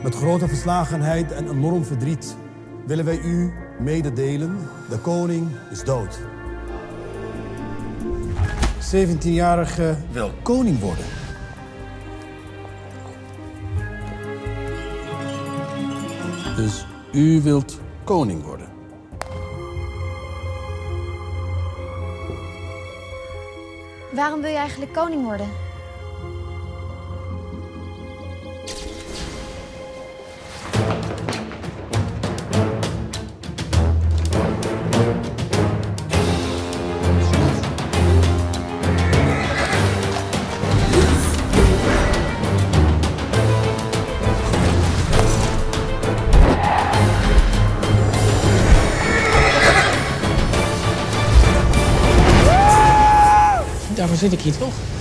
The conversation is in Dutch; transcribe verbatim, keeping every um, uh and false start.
Met grote verslagenheid en enorm verdriet willen wij u mededelen: de koning is dood. zeventienjarige wil koning worden. Dus u wilt koning worden. Waarom wil je eigenlijk koning worden? Daarvoor zit ik hier toch?